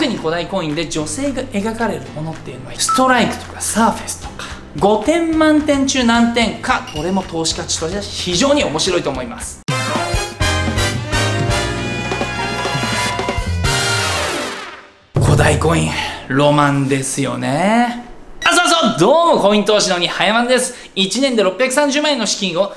特に古代コインで女性が描かれるものっていうのはストライクとかサーフェスとか5点満点中何点か、これも投資価値としては非常に面白いと思います。古代コインロマンですよね。どうもコイン投資の鬼はやまんです。1年で630万円の資金を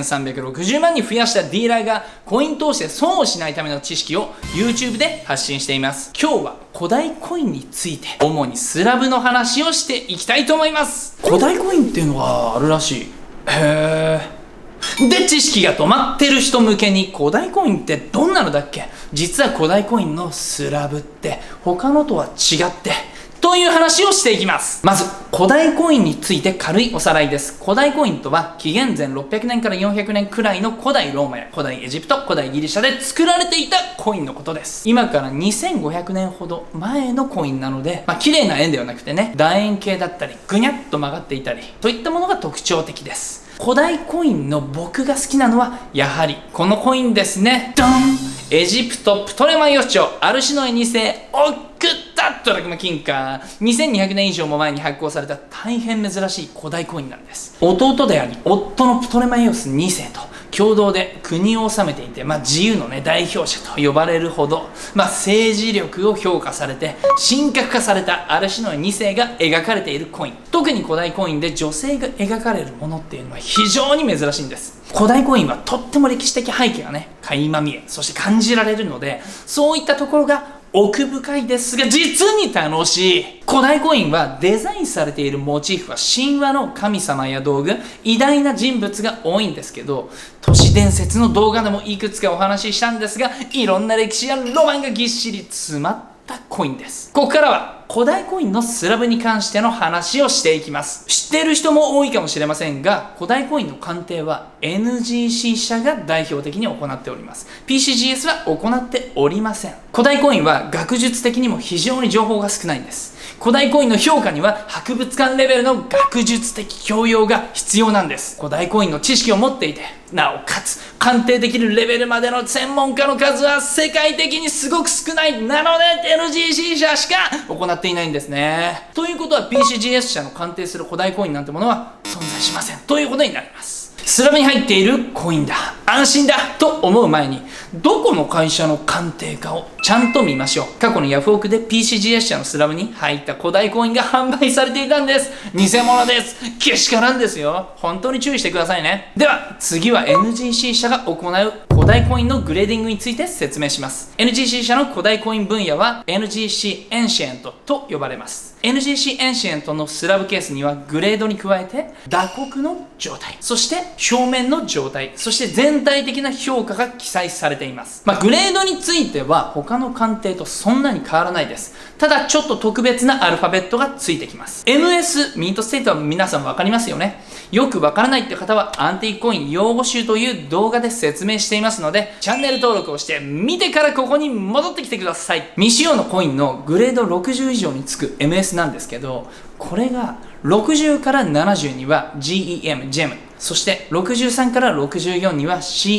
2360万に増やしたディーラーがコイン投資で損をしないための知識を YouTube で発信しています。今日は古代コインについて主にスラブの話をしていきたいと思います。古代コインっていうのがあるらしい。へー。で、知識が止まってる人向けに古代コインってどんなのだっけ？実は古代コインのスラブって他のとは違ってという話をしていきます。まず、古代コインについて軽いおさらいです。古代コインとは、紀元前600年から400年くらいの古代ローマや古代エジプト、古代ギリシャで作られていたコインのことです。今から2500年ほど前のコインなので、綺麗な円ではなくてね、楕円形だったり、ぐにゃっと曲がっていたり、といったものが特徴的です。古代コインの僕が好きなのは、やはりこのコインですね。ドン！エジプトプトレマイオス朝アルシノエ2世オックタットラクマ金貨、2200年以上も前に発行された大変珍しい古代コインなんです。弟であり夫のプトレマイオス2世と共同で国を治めていて、自由のね代表者と呼ばれるほど、政治力を評価されて神格化されたアルシノエ2世が描かれているコイン。特に古代コインで女性が描かれるものっていうのは非常に珍しいんです。古代コインはとっても歴史的背景がね垣間見え、そして感じられるので、そういったところが奥深いですが実に楽しい。古代コインはデザインされているモチーフは神話の神様や道具、偉大な人物が多いんですけど、都市伝説の動画でもいくつかお話ししたんですが、いろんな歴史やロマンがぎっしり詰まったコインです。ここからは古代コインのスラブに関しての話をしていきます。知っている人も多いかもしれませんが、古代コインの鑑定は NGC 社が代表的に行っております。PCGS は行っておりません。古代コインは学術的にも非常に情報が少ないんです。古代コインの評価には博物館レベルの学術的教養が必要なんです。古代コインの知識を持っていて、なおかつ鑑定できるレベルまでの専門家の数は世界的にすごく少ない。なので NGC 社しか行っていないんですね。ということは PCGS 社の鑑定する古代コインなんてものは存在しませんということになります。スラブに入っているコインだ、安心だと思う前に、どこの会社の鑑定かをちゃんと見ましょう。過去にヤフオクで PCGS 社のスラブに入った古代コインが販売されていたんです。偽物です。けしからんですよ。本当に注意してくださいね。では次は NGC 社が行う古代コインのグレーディングについて説明します。 NGC 社の古代コイン分野は NGC エンシエントと呼ばれます。 NGC エンシエントのスラブケースにはグレードに加えて打刻の状態、そして表面の状態、そして全体的な評価が記載されています。グレードについては他の鑑定とそんなに変わらないです。ただちょっと特別なアルファベットがついてきます。 MS ミントステートは皆さん分かりますよね。よく分からないって方はアンティークコイン用語集という動画で説明していますので、チャンネル登録をして見てからここに戻ってきてください。未使用のコインのグレード60以上につく MS なんですけど、これが60から70には GEM、そして63から64には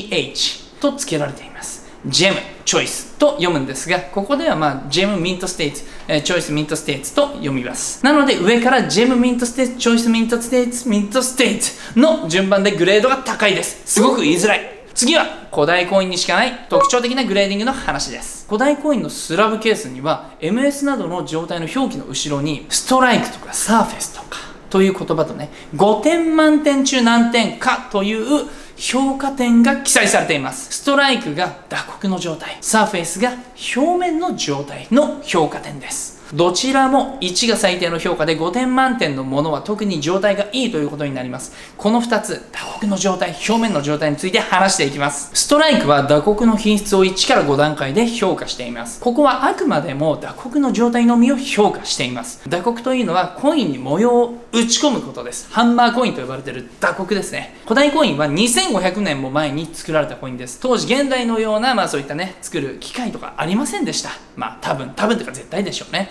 CH と付けられています。GEM、チョイスと読むんですが、ここではGEM、ミントステーツ、チョイス、ミントステーツと読みます。なので上から GEM、ミントステーツ、チョイス、ミントステーツ、ミントステーツの順番でグレードが高いです。すごく言いづらい。次は古代コインにしかない特徴的なグレーディングの話です。古代コインのスラブケースには MS などの状態の表記の後ろにストライクとかサーフェスとかという言葉とね、5点満点中何点かという評価点が記載されています。ストライクが打刻の状態、サーフェイスが表面の状態の評価点です。どちらも1が最低の評価で5点満点のものは特に状態がいいということになります。この2つ、打刻の状態、表面の状態について話していきます。ストライクは打刻の品質を1から5段階で評価しています。ここはあくまでも打刻の状態のみを評価しています。打刻というのはコインに模様を打ち込むことです。ハンマーコインと呼ばれている打刻ですね。古代コインは2500年も前に作られたコインです。当時現代のようなそういったね、作る機械とかありませんでした。多分というか絶対でしょうね。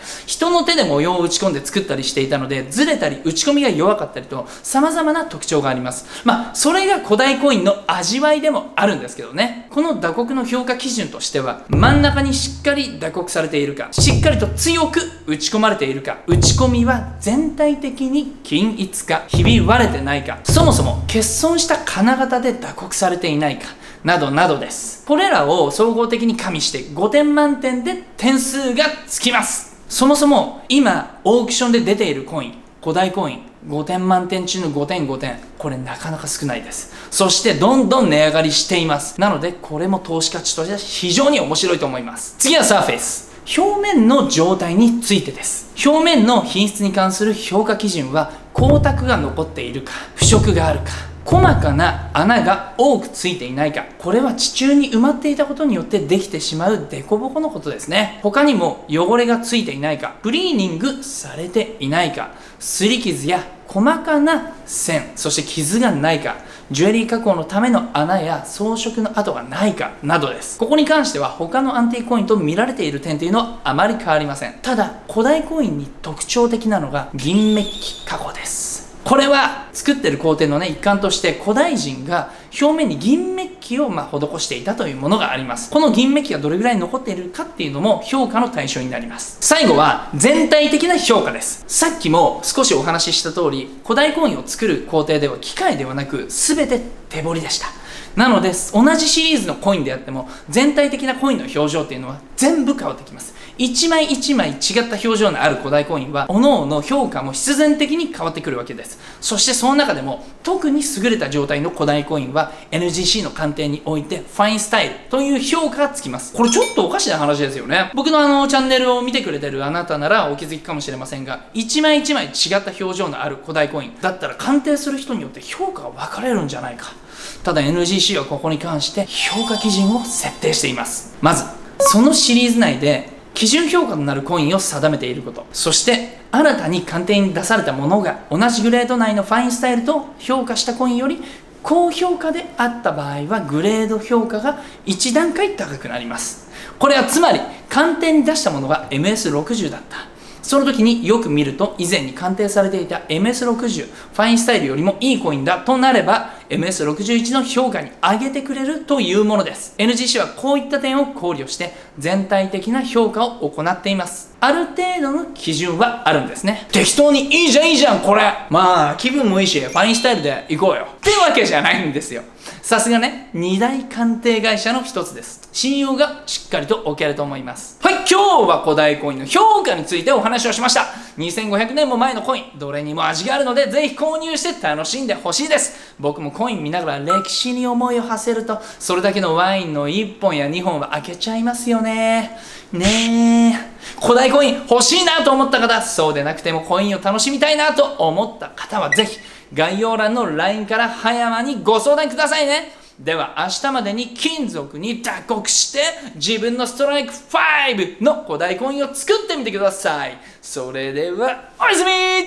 人の手で模様を打ち込んで作ったりしていたので、ずれたり打ち込みが弱かったりと様々な特徴があります。それが古代コインの味わいでもあるんですけどね。この打刻の評価基準としては、真ん中にしっかり打刻されているか、しっかりと強く打ち込まれているか、打ち込みは全体的に均一か、ひび割れてないか、そもそも欠損した金型で打刻されていないか、などなどです。これらを総合的に加味して5点満点で点数がつきます。そもそも今オークションで出ているコイン、古代コイン5点満点中の5点5点、これなかなか少ないです。そしてどんどん値上がりしています。なのでこれも投資価値としては非常に面白いと思います。次はサーフェイス。表面の状態についてです。表面の品質に関する評価基準は、光沢が残っているか、腐食があるか、細かな穴が多くついていないか、これは地中に埋まっていたことによってできてしまう凸凹のことですね。他にも汚れがついていないか、クリーニングされていないか、擦り傷や細かな線、そして傷がないか、ジュエリー加工のための穴や装飾の跡がないかなどです。ここに関しては他のアンティークコインと見られている点というのはあまり変わりません。ただ古代コインに特徴的なのが銀メッキ加工です。これは作ってる工程のね、一環として古代人が表面に銀メッキを施していたというものがあります。この銀メッキがどれぐらい残っているかっていうのも評価の対象になります。最後は全体的な評価です。さっきも少しお話しした通り、古代コインを作る工程では機械ではなく全て手彫りでした。なので同じシリーズのコインであっても全体的なコインの表情っていうのは全部変わってきます。一枚一枚違った表情のある古代コインは各々評価も必然的に変わってくるわけです。そしてその中でも特に優れた状態の古代コインは NGC の鑑定においてファインスタイルという評価がつきます。これちょっとおかしな話ですよね。僕のチャンネルを見てくれてるあなたならお気づきかもしれませんが、一枚一枚違った表情のある古代コインだったら鑑定する人によって評価が分かれるんじゃないか。ただ NGC はここに関して評価基準を設定しています。まずそのシリーズ内で基準評価となるコインを定めていること、そして新たに鑑定に出されたものが同じグレード内のファインスタイルと評価したコインより高評価であった場合はグレード評価が1段階高くなります。これはつまり鑑定に出したものが MS60 だった、その時によく見ると以前に鑑定されていた MS60 ファインスタイルよりもいいコインだとなれば MS61 の評価に上げてくれるというものです。 NGC はこういった点を考慮して全体的な評価を行っています。ある程度の基準はあるんですね。適当にいいじゃんこれ、気分もいいしファインスタイルで行こうよってわけじゃないんですよ。さすがね、2大鑑定会社の一つです。信用がしっかりと置けると思います。はい、今日は古代コインの評価についてお話をしました。2500年も前のコイン、どれにも味があるのでぜひ購入して楽しんでほしいです。僕もコイン見ながら歴史に思いを馳せると、それだけのワインの1本や2本は開けちゃいますよね。古代コイン欲しいなと思った方、そうでなくてもコインを楽しみたいなと思った方はぜひ概要欄の LINE から葉山にご相談くださいね。では明日までに金属に打刻して自分のストライク5の古代コインを作ってみてください。それではおやすみ。